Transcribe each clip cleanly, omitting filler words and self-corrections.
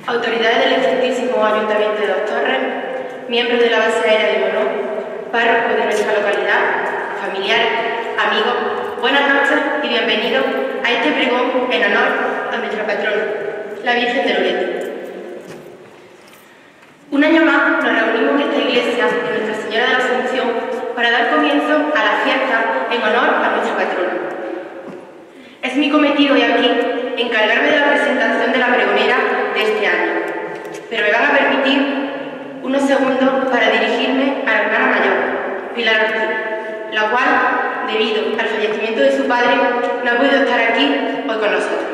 autoridades del excelentísimo Ayuntamiento de Dos Torres, miembros de la base aérea de Monó, párrocos de nuestra localidad, familiares, amigos, buenas noches y bienvenidos a este pregón en honor a nuestra patrona, la Virgen de Loreto. Un año más nos reunimos en esta iglesia de Nuestra Señora de la Asunción para dar comienzo a la fiesta en honor a nuestra patrona. Es mi cometido hoy aquí encargarme de la presentación de la pregonera de este año, pero me van a permitir unos segundos para dirigirme a la hermana mayor, Pilar Ortiz, la cual, debido al fallecimiento de su padre, no ha podido estar aquí hoy con nosotros.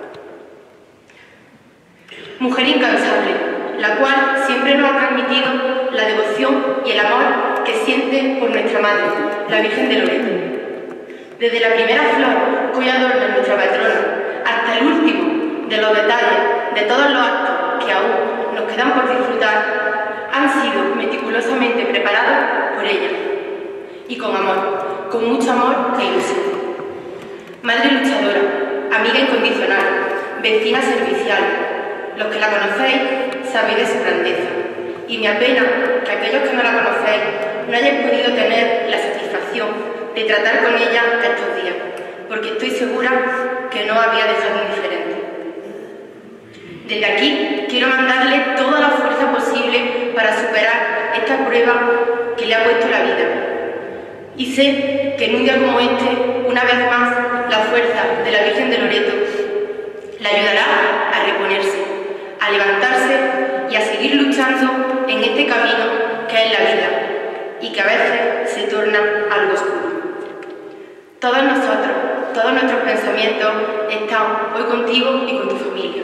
Mujer incansable, la cual siempre nos ha transmitido la devoción y el amor que siente por nuestra madre, la Virgen de Loreto. Desde la primera flor que hoy adorna nuestra patrona, hasta el último de los detalles de todos los actos que aún nos quedan por disfrutar, han sido meticulosamente preparados por ella. Y con amor, con mucho amor e ilusión. Madre luchadora, amiga incondicional, vecina servicial. Los que la conocéis sabéis de su grandeza. Y me apena que aquellos que no la conocéis no hayáis podido tener la satisfacción de tratar con ella estos días, porque estoy segura que no había dejado indiferente. Desde aquí quiero mandarle toda la fuerza posible para superar esta prueba que le ha puesto la vida. Y sé que en un día como este, una vez más, la fuerza de la Virgen de Loreto le ayudará a reponerse, a levantarse y a seguir luchando en este camino que es la vida y que a veces se torna algo oscuro. Todos nosotros, todos nuestros pensamientos están hoy contigo y con tu familia.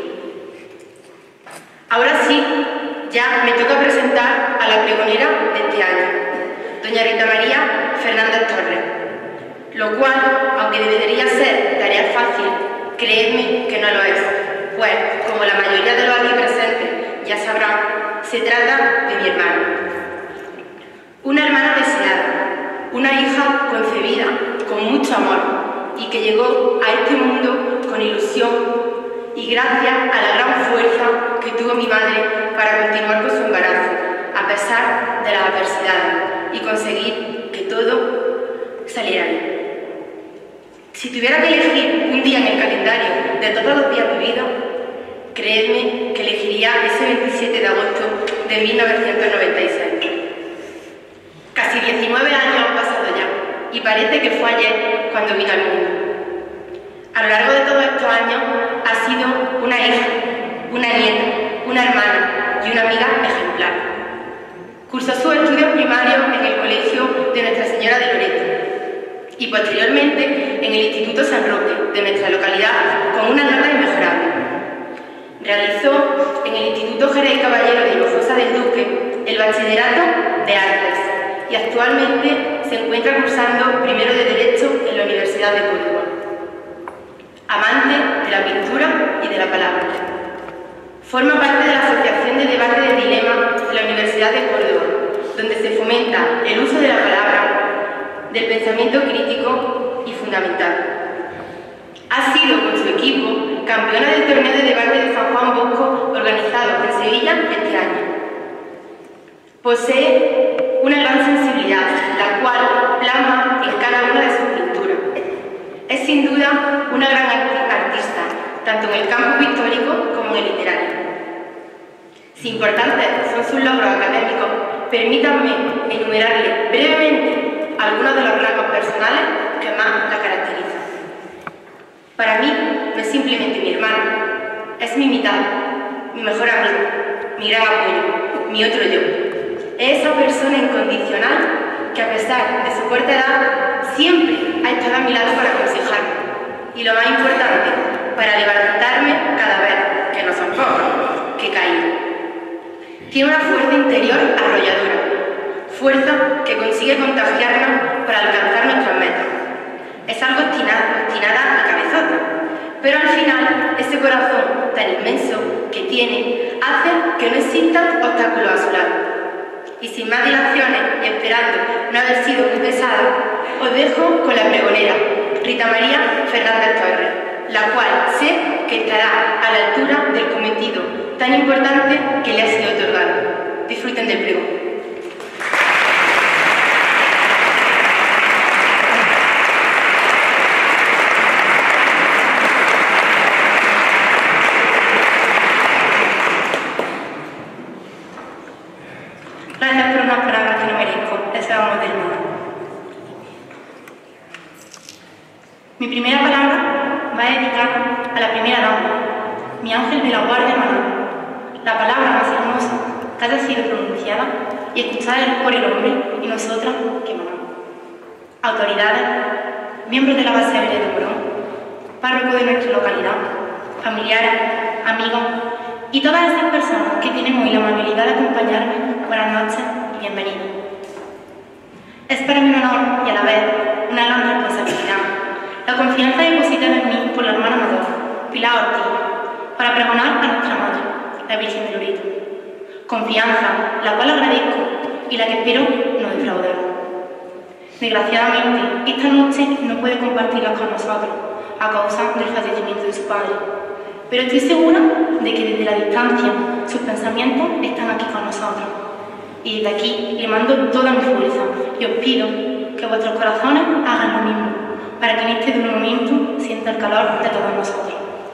Ahora sí, ya me toca presentar a la pregonera de este año, doña Rita María Fernández Torres, lo cual, aunque debería ser tarea fácil, creedme que no lo es, pues, como la mayoría de los aquí presentes ya sabrán, se trata de mi hermana. Una hermana deseada, una hija concebida con mucho amor y que llegó a este mundo con ilusión y gracias a la gran fuerza que tuvo mi madre para continuar con su embarazo, a pesar de las adversidades y conseguir que todo saliera bien. Si tuviera que elegir un día en el calendario de todos los días de mi vida, creedme que elegiría ese 27 de agosto de 1996. Casi 19 años han pasado ya, y parece que fue ayer cuando vino al mundo. A lo largo de todos estos años ha sido una hija, una nieta, una hermana y una amiga ejemplar. Cursó sus estudios primarios en el colegio de Nuestra Señora de Loreto y posteriormente en el Instituto San Roque de nuestra localidad con una nota inmejorable. Realizó en el Instituto Jerez y Caballero de Hinojosa del Duque el Bachillerato de Artes y actualmente se encuentra cursando primero de Derecho en la Universidad de Córdoba. Amante de la pintura y de la palabra. Forma parte de la Asociación de Debate de Dilema de la Universidad de Córdoba, donde se fomenta el uso de la palabra, del pensamiento crítico y fundamental. Ha sido con su equipo campeona del torneo de debate de San Juan Bosco organizado en Sevilla este año. Posee una gran sensibilidad, la cual plasma en cada una de sus pinturas. Es sin duda una gran artista, tanto en el campo pictórico como en el literario. Si importantes son sus logros académicos, permítanme enumerarle brevemente algunos de los rasgos personales que más la caracterizan. Para mí no es simplemente mi hermana, es mi mitad, mi mejor amigo, mi gran apoyo, mi otro yo. Es esa persona incondicional que a pesar de su corta edad siempre ha estado a mi lado para aconsejarme y lo más importante, para levantarme cada vez, que no son pocos, que caigo. Tiene una fuerza interior arrolladora, fuerza que consigue contagiarnos para alcanzar nuestras metas. Es algo obstinada y cabezota, pero al final ese corazón tan inmenso que tiene hace que no existan obstáculos a su lado. Y sin más dilaciones y esperando no haber sido muy pesada, os dejo con la pregonera, Rita María Fernández Torres. la cual sé que estará a la altura del cometido tan importante que le ha sido otorgado. Disfruten del pregón. Gracias por unas palabras que no merezco, deseamos del mal. Mi primera palabra va dedicada a la primera dama, mi ángel de la guardia Maná, la palabra más hermosa que haya sido pronunciada y escuchada por el hombre y nosotras que Maná. Autoridades, miembros de la base aérea de Morón, párroco de nuestra localidad, familiares, amigos y todas esas personas que tienen hoy la amabilidad de acompañarme, buenas noches y bienvenidos. Es para mí un honor y a la vez una gran responsabilidad la confianza depositada en mí por la hermana mayor, Pilar Ortiz, para pregonar a nuestra madre, la Virgen de Loreto. Confianza, la cual agradezco y la que espero no defraudar. Desgraciadamente, esta noche no puede compartirla con nosotros a causa del fallecimiento de su padre, pero estoy segura de que desde la distancia sus pensamientos están aquí con nosotros. Y desde aquí le mando toda mi fuerza y os pido que vuestros corazones hagan lo mismo, para que en este duro momento sienta el calor de todos nosotros.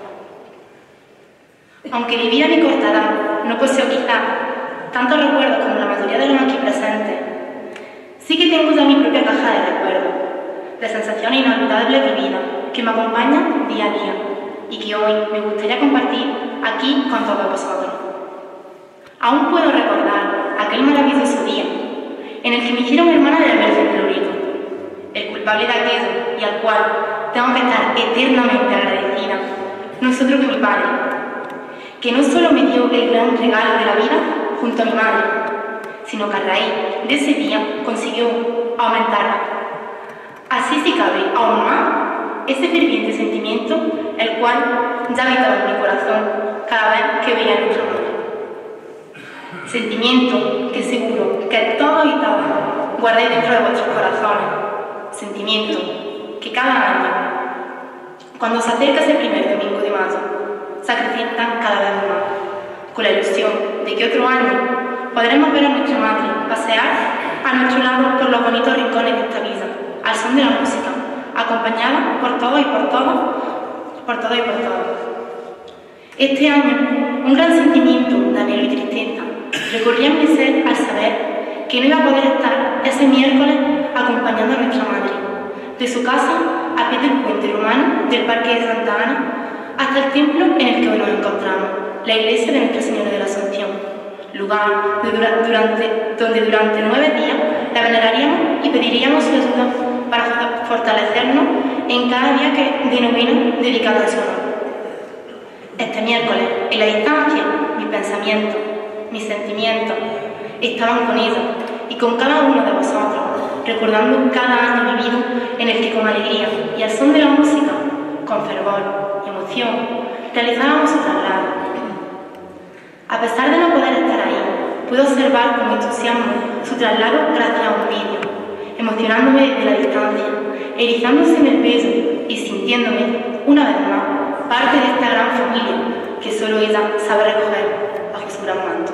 Aunque vivida mi corta edad, no poseo quizás tantos recuerdos como la mayoría de los aquí presentes, sí que tengo ya mi propia caja de recuerdos, de sensaciones inolvidables vividas, que me acompañan día a día y que hoy me gustaría compartir aquí con todos vosotros. Aún puedo recordar aquel maravilloso día en el que me hicieron hermana de la Virgen de Loreto, el culpable de aquello y al cual tengo que estar eternamente agradecida, no es otro que mi padre, que no solo me dio el gran regalo de la vida junto a mi madre, sino que a raíz de ese día consiguió aumentarla. Así si cabe aún más ese ferviente sentimiento, el cual ya habitaba en mi corazón cada vez que veía a nuestra madre. Sentimiento que seguro que todos y todas guardéis dentro de vuestros corazones. Sentimiento que cada año, cuando se acerca ese primer domingo de mayo, se acrecientan cada vez más, con la ilusión de que otro año podremos ver a nuestra madre pasear a nuestro lado por los bonitos rincones de esta vida, al son de la música, acompañada por todos y por todas, por todos y por todas. Este año, un gran sentimiento de anhelo y tristeza recorría en mi ser al saber que no iba a poder estar ese miércoles acompañando a nuestra madre, de su casa a pie del puente romano del Parque de Santa Ana hasta el templo en el que hoy nos encontramos, la iglesia de Nuestra Señora de la Asunción, lugar donde durante 9 días la veneraríamos y pediríamos su ayuda para fortalecernos en cada día de novena dedicado a su honor. Este miércoles, en la distancia, mis pensamientos, mis sentimientos estaban con ella y con cada uno de vosotros, recordando cada año vivido en el que con alegría y al son de la música, con fervor y emoción, realizábamos su traslado. A pesar de no poder estar ahí, pude observar con entusiasmo su traslado gracias a un vídeo, emocionándome desde la distancia, erizándose en el peso y sintiéndome, una vez más, parte de esta gran familia que solo ella sabe recoger bajo su gran manto.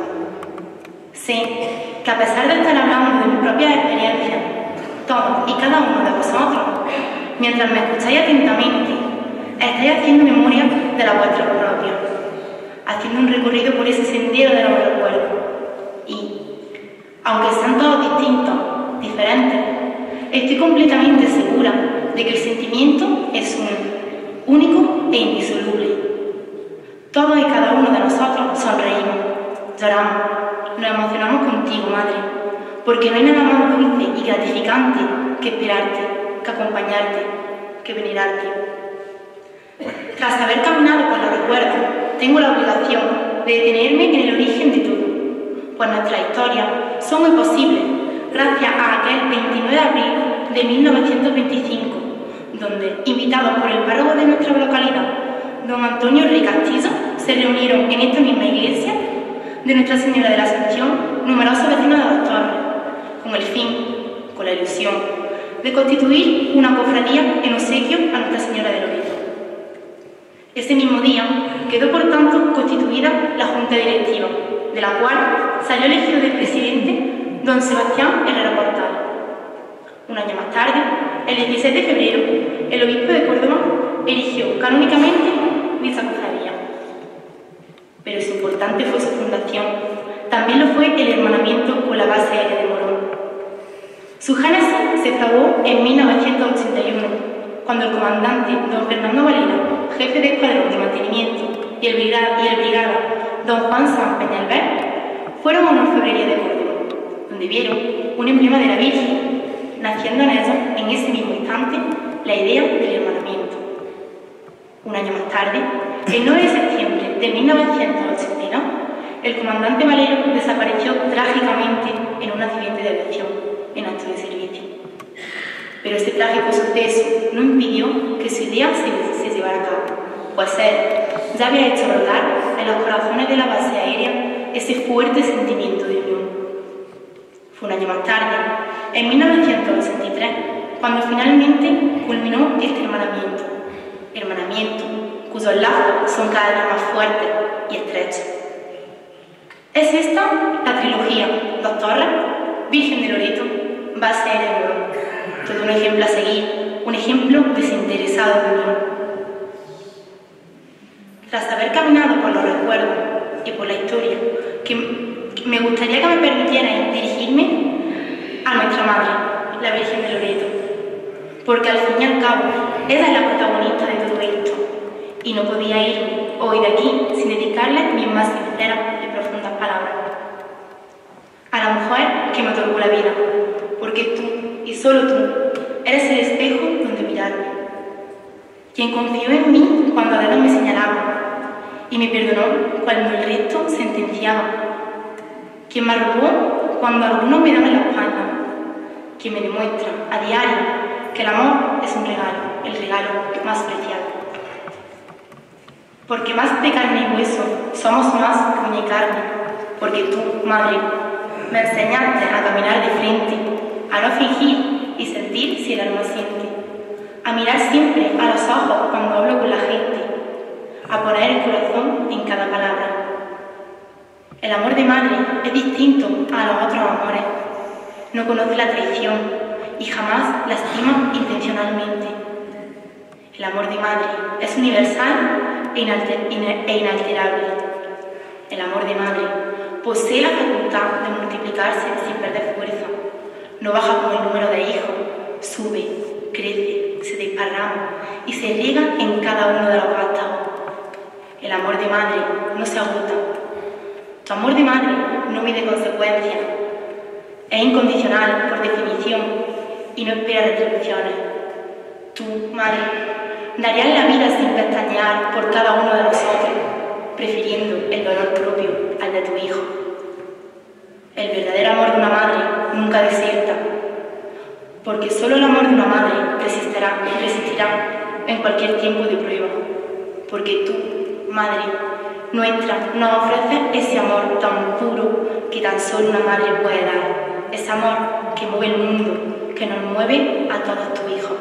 Sé que a pesar de estar hablando de mi propia experiencia, todos y cada uno de vosotros, mientras me escucháis atentamente, estáis haciendo memoria de la vuestra propia, haciendo un recorrido por ese sendero de los recuerdos. Y, aunque sean todos distintos, diferentes, estoy completamente segura de que el sentimiento es único e indisoluble. Todos y cada uno de nosotros sonreímos, lloramos, nos emocionamos contigo, Madre, porque no hay nada más dulce y gratificante que esperarte, que acompañarte, que venerarte. Tras haber caminado por los recuerdos, tengo la obligación de detenerme en el origen de todo, pues nuestras historias son muy posibles gracias a aquel 29 de abril de 1925, donde, invitados por el párroco de nuestra localidad, don Antonio Rey Castillo, se reunieron en esta misma iglesia de Nuestra Señora de la Asunción numerosos vecinos de Dos Torres, con el fin, con la ilusión, de constituir una cofradía en obsequio a Nuestra Señora de Loreto. Ese mismo día quedó por tanto constituida la Junta Directiva, de la cual salió elegido de presidente don Sebastián Herrera Portal. Un año más tarde, el 16 de febrero, el obispo de Córdoba erigió canónicamente dicha cofradía. Pero si importante fue su fundación, también lo fue el hermanamiento con la base aérea de Morón. Su génesis se fraguó en 1981, cuando el comandante don Fernando Valera, jefe de escuadrón de mantenimiento, y el brigada don Juan San Peñalver fueron a una orfebrería de Córdoba, donde vieron un emblema de la Virgen, naciendo en ellos en ese mismo instante la idea del hermanamiento. Un año más tarde, el 9 de septiembre de 1982, el comandante Valero desapareció trágicamente en un accidente de aviación en acto de servicio. Pero ese trágico suceso no impidió que su idea se llevara a cabo, pues él ya había hecho brotar en los corazones de la base aérea ese fuerte sentimiento de unión. Fue un año más tarde, en 1983, cuando finalmente culminó este hermanamiento cuyos lazos son cada vez más fuertes y estrechos. Es esta la trilogía Dos Torres, Virgen de Loreto, base aérea de Morón. Todo un ejemplo a seguir, un ejemplo desinteresado de unión. Tras haber caminado por los recuerdos y por la historia, me gustaría que me permitieran dirigirme a nuestra Madre, la Virgen de Loreto, porque al fin y al cabo, ella es la protagonista de todo esto, y no podía irme hoy de aquí sin dedicarle mis más sinceras y profundas palabras. A la mujer que me otorgó la vida, porque tú, y solo tú, eres el espejo donde mirarme, quien confió en mí cuando a dedos me señalaba, y me perdonó cuando el resto sentenciaba, quien me arrugó cuando algunos me daban la espalda, quien me demuestra a diario que el amor es un regalo, el regalo más preciado. Porque más de carne y hueso somos más que uña y carne, porque tú, Madre, me enseñaste a caminar de frente, a no fingir y sentir si el alma siente, a mirar siempre a los ojos cuando hablo con la gente, a poner el corazón en cada palabra. El amor de madre es distinto a los otros amores. No conoce la traición y jamás lastima intencionalmente. El amor de madre es universal e inalterable. El amor de madre posee la facultad de multiplicarse sin perder fuerza. No baja con el número de hijos, sube, crece, se desparrama y se riega en cada uno de los vástagos. El amor de madre no se agota. Tu amor de madre no mide consecuencias. Es incondicional por definición y no espera retribuciones. Tú, madre, darías la vida sin pestañear por cada uno de nosotros, prefiriendo el dolor propio al de tu hijo. El verdadero amor de una madre nunca desierta, porque solo el amor de una madre resistirá en cualquier tiempo de prueba, porque tú, madre nuestra, nos ofreces ese amor tan puro que tan solo una madre puede dar, ese amor que mueve el mundo, que nos mueve a todos tus hijos.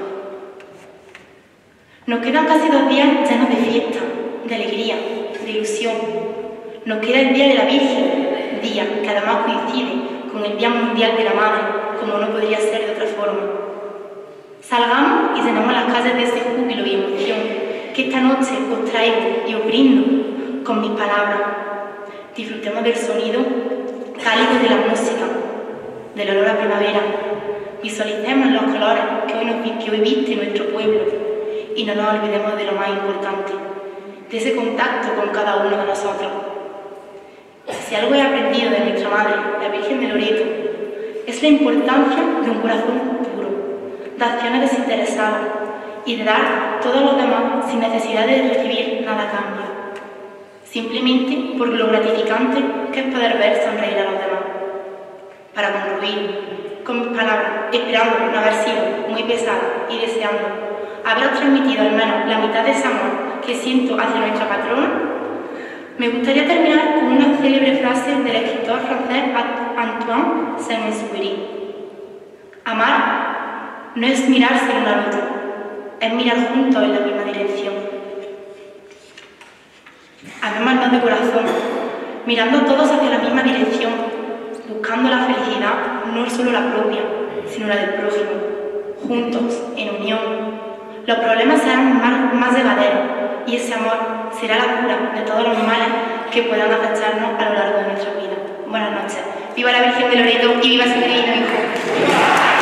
Nos quedan casi 2 días llenos de fiesta, de alegría, de ilusión. Nos queda el Día de la Virgen, día que además coincide con el Día Mundial de la Madre, como no podría ser de otra forma. Salgamos y llenamos las calles de ese júbilo y emoción que esta noche os traigo y os brindo con mis palabras. Disfrutemos del sonido cálido de la música, del olor a primavera. Visualicemos los colores que hoy viste nuestro pueblo y no nos olvidemos de lo más importante, de ese contacto con cada uno de nosotros. Si algo he aprendido de nuestra Madre, la Virgen de Loreto, es la importancia de un corazón puro, de acciones desinteresadas y de dar todo a los demás sin necesidad de recibir nada a cambio, simplemente por lo gratificante que es poder ver sonreír a los demás. Para concluir con mis palabras, esperando no haber sido muy pesada y deseando haberos transmitido al menos la mitad de ese amor que siento hacia nuestra patrona, me gustaría terminar con una célebre frase del escritor francés Antoine Saint-Exupéry. Amar no es mirarse en una luz, es mirar juntos en la misma dirección. amémonos de corazón, mirando todos hacia la misma dirección, buscando la felicidad, no solo la propia, sino la del prójimo, juntos, en unión. Los problemas serán más llevaderos y ese amor será la cura de todos los males que puedan afectarnos a lo largo de nuestra vida. Buenas noches. Viva la Virgen de Loreto y viva su divino Hijo.